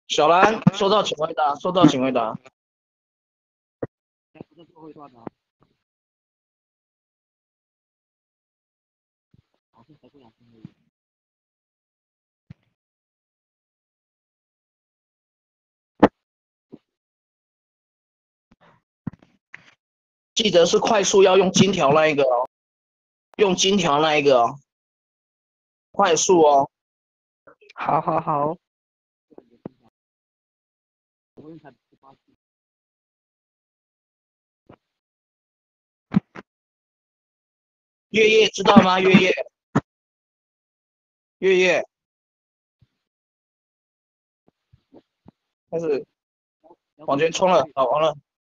小兰，收到，请回答。收到，请回答。记得是快速要用金条那一个哦，用金条那一个哦，快速哦。 好好好， 月夜知道吗？月夜，月夜，开始往前冲了，好，完了，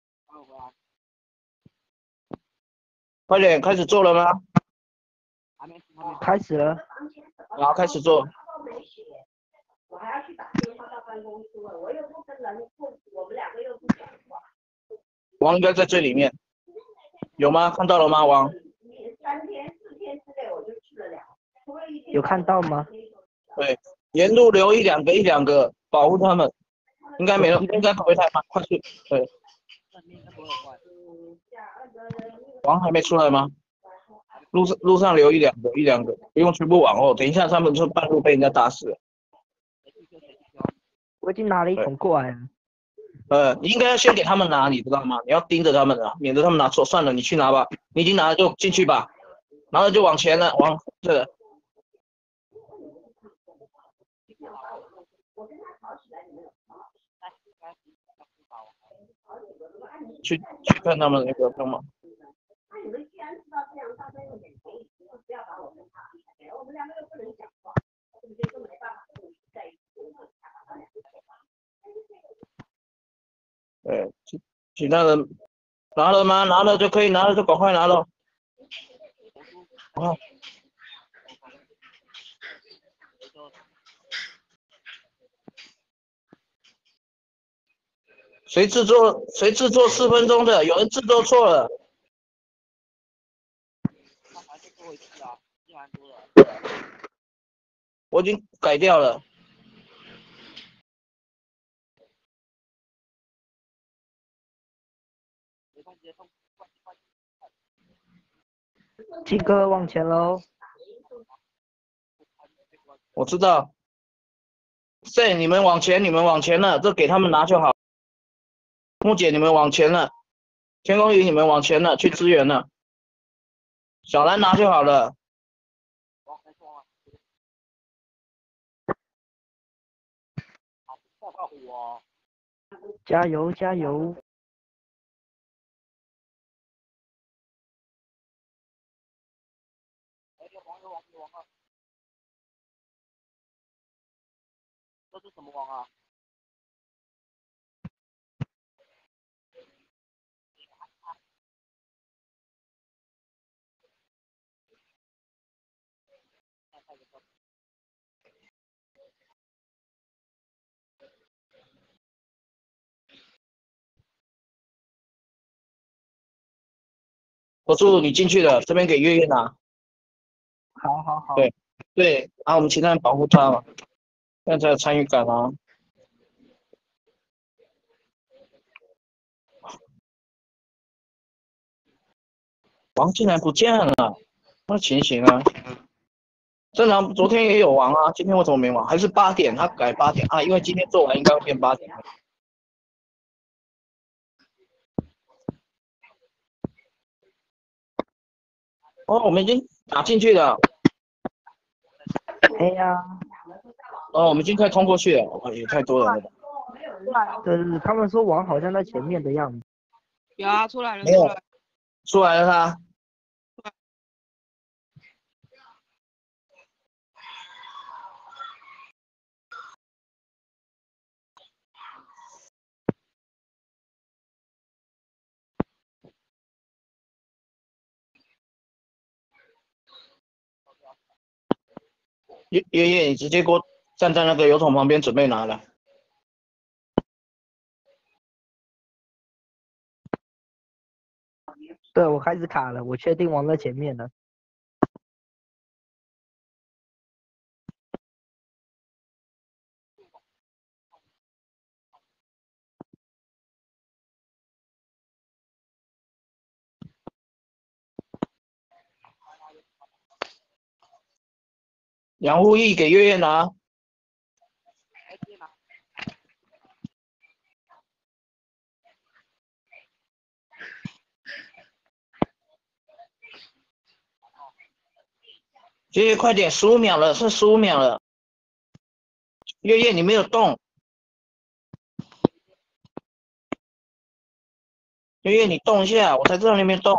快点，开始做了吗？ 开始了。 好，开始做。 我还要去打电话到办公室了，我又不跟人混，我们两个又不讲话。 王应该在这里面，有吗？看到了吗？王？ 3天4天之内我就去了2次。 有看到吗？ 对，沿路留一两个，保护他们。应该没有，应该不会太慢，快速。对。王还没出来吗？路上留一两个，不用全部往后。等一下他们就半路被人家打死了。 我已经拿了一桶过来了。 你应该要先给他们拿，你知道吗？你要盯着他们啊，免得他们拿错。算了，你去拿吧，你已经拿了就进去吧，拿了就往前了，往这个。去看他们那个干嘛？ 那你们既然知道这样，大家用点诚意，不要把我们打开，我们两个又不能讲话，对不对？就没办法跟你在一起。 对，其他人拿了吗？拿了就可以，拿了就赶快拿了。啊！谁制作4分钟的？有人制作错了。我已经改掉了。 鸡哥往前喽。 我知道。你们往前了，这给他们拿就好。木姐，你们往前了。天空鱼，你们往前了，去支援了。小兰拿就好了。 加油加油！ 这是什么王啊？ 我助你进去了，这边给月月拿。 好好好。 对对，然后我们其他人保护他嘛，这样才有参与感啊。王竟然不见了，那情形啊？正常昨天也有王啊，今天为什么没王？还是8点，他改8点啊？因为今天做完应该会变8点。哦，我们已经打进去了。 哎呀。 哦，我们已经快通过去了，哦，也太多人了吧？ 对，他们说王好像在前面的样子。 有啊，出来了， 没有，出来了他。爷爷，你直接给我站在那个油桶旁边准备拿了。 对，我开始卡了，我确定王在前面了。 杨护义给月月拿，月月快点，15秒了，剩15秒了。月月你没有动，月月你动一下，我才知道你没有动。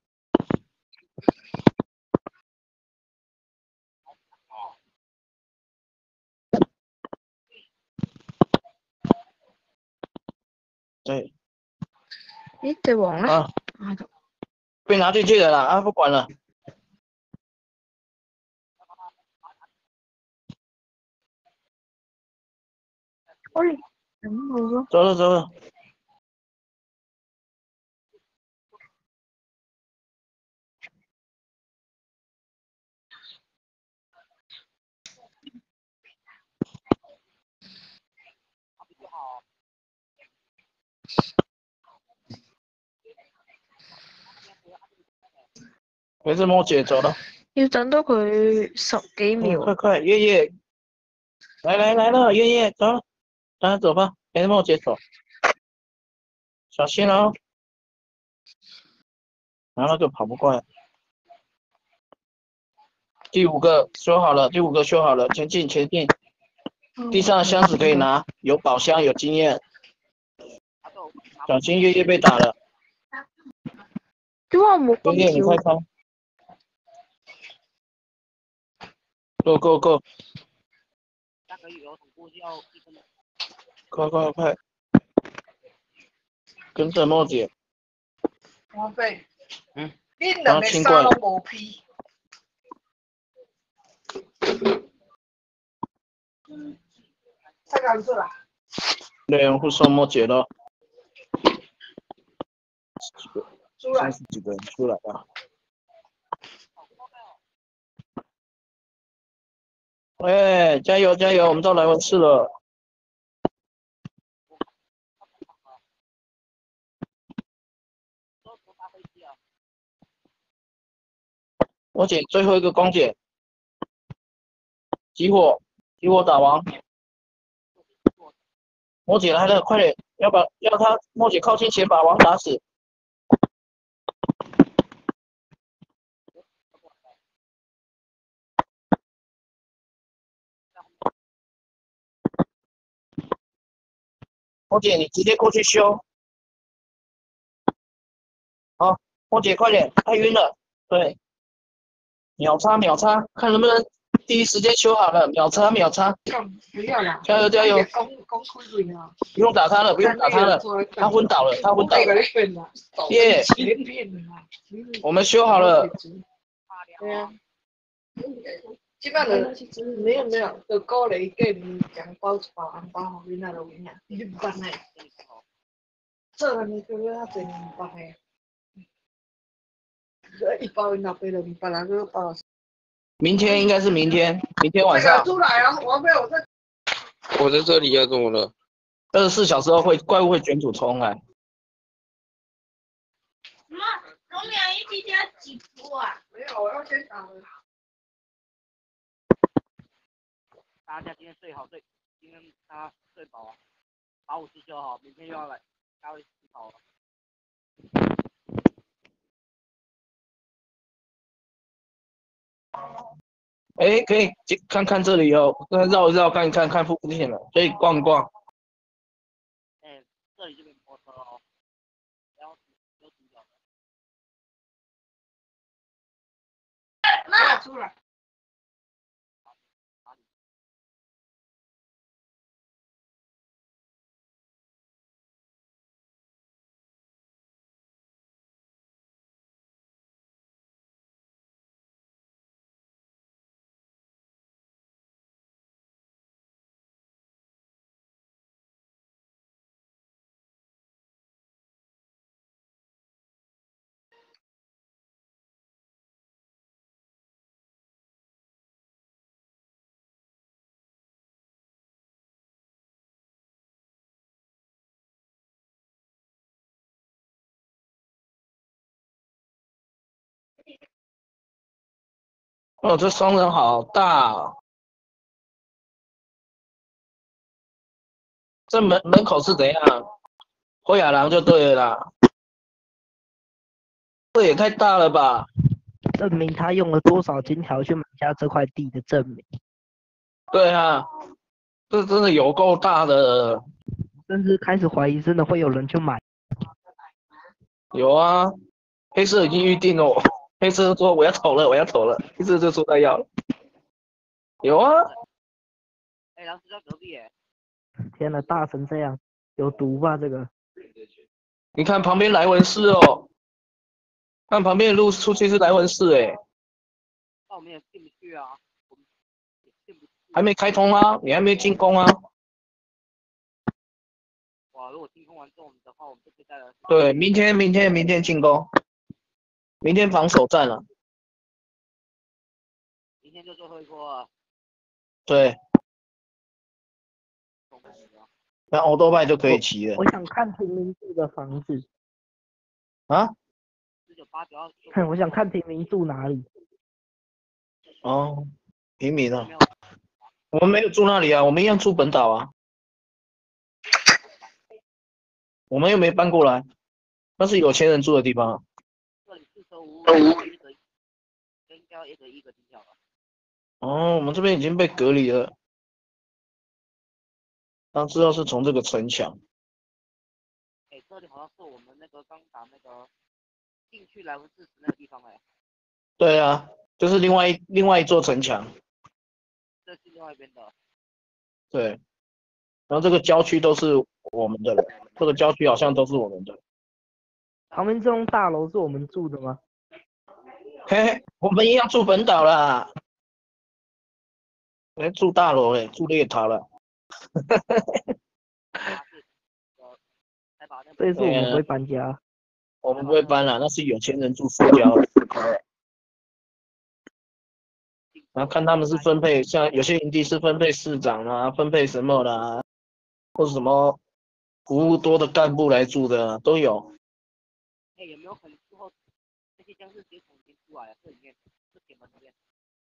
对， 咦，对王啦， 啊，被拿进去了啦，啊，不管了。 喂，咁冇咯， 走了走了。没事，莫姐走了。 要等到佢10幾秒。 快快，月月，来了，月月走了，大家走吧，陪着莫姐走，小心哦。然后那个跑不过来。第5个修好了，第5个修好了，前进前进。地上的箱子可以拿，有宝箱，有经验。小心月月被打了。 點解我冇月月你快分開。Go go go！快！跟着莫姐。 王菲，你然两个衫后清怪拢无披。再讲出来。 猎人护送莫姐了。 出来。 30几个人出来了。喂，加油加油，我们到莱文市了。莫姐最后一个光姐，集火打王。莫姐来了，快点，要他莫姐靠近前把王打死。莫姐，你直接过去修。好，莫姐快点，太晕了。对，秒杀，看能不能第一时间修好了，秒杀。 不要啦！ 加油！ 讲开嘴啊！ 不用打他了，他昏倒了。耶！我们修好了。 对啊。基本上没有，就鼓励叫你讲包一包红包给囡仔落去啊，你不办呢？做安尼做了遐侪年办的，一包因老爸就别人个包。 明天应该是明天晚上。 出来啊！ 我在这里啊，怎么了 ？24小时后怪物会卷土重来。 妈，我俩一起加几副啊？ 没有，我要先打了。 大家今天睡好，今天大家睡饱啊，把武器修好，明天又要来，大家洗澡了。 哎，可以看看这里哦，绕一绕看一看附近了，可以逛一逛。 哎，这里就没摩托车哦，然后有主角的。 妈，出来。 哦，这双人好大哦。 这门口是怎样？灰亚郎就对了啦。这也太大了吧？ 证明他用了多少金条去买下这块地的证明。 对啊，这真的有够大的。 甚至开始怀疑真的会有人去买。 有啊，黑色已经预定了，黑色说我要投了，我要投了，黑色就说他要了。有啊， 哎，然后是在隔壁哎。 天呐，大成这样，有毒吧这个？ 你看旁边莱文市哦，看旁边的路出去是莱文市哎， 那我们也进不去啊，我们也进不去。 还没开通啊，你还没进攻啊。 哇，如果进攻完之后的话，我们就可以带来。 对，明天进攻，明天防守战了。 明天就最后一波了。 对，那欧多拜就可以骑了。 我想看平民住的房子啊？ 1989。 我想看平民住哪里。 哦，平民啊，我们没有住那里啊，我们一样住本岛啊，我们又没搬过来，那是有钱人住的地方啊。 这里四舍五入应该要一个金条了。 哦，我们这边已经被隔离了。当知道是从这个城墙。 哎，这里好像是我们那个刚打那个进去莱文市那个地方哎。 对啊，就是另外一座城墙。 这是另外一边的。 对，然后这个郊区都是我们的了，这个郊区好像都是我们的。 旁边这栋大楼是我们住的吗？ 嘿，我们一样住本岛啦。哎，住大楼嘞，住猎塔了。 所以说我们不会搬家。 我们不会搬了，那是有钱人住塑胶。然后看他们是分配，像有些营地是分配市长啊，分配什么啦，或者什么服务多的干部来住的都有。 哎，有没有可能之后那些僵尸直接从里面出来啊？这里面这铁门里面。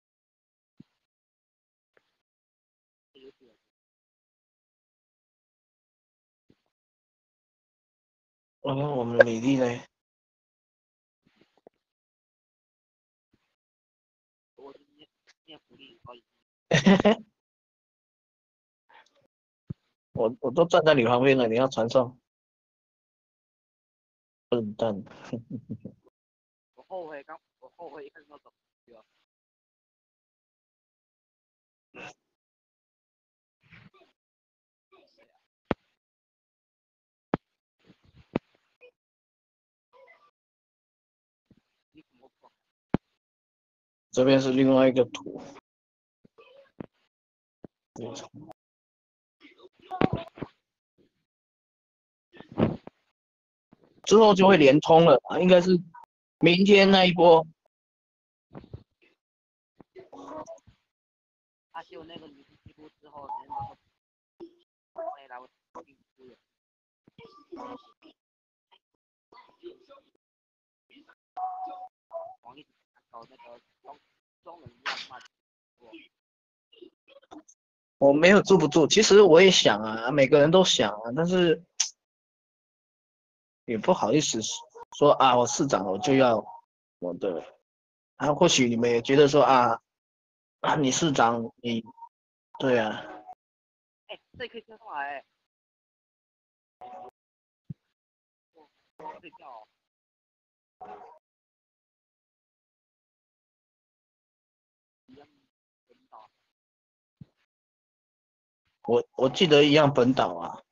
我们的米粒呢？ 我是念福利高一。 我都站在你旁边了，你要传送？笨蛋！ 我后悔一开始就走去了。 这边是另外一个图。之后就会连通了，应该是明天那一波。 就那个女生记录之后，人家会来我进资源。王一搞那个装人样嘛。 我没有住不住，其实我也想啊，每个人都想啊，但是也不好意思说啊，我市长我就要我的。啊，或许你们也觉得说啊，你市长你，对啊。 哎，这可以跳上来。睡觉。 我记得一样本岛啊。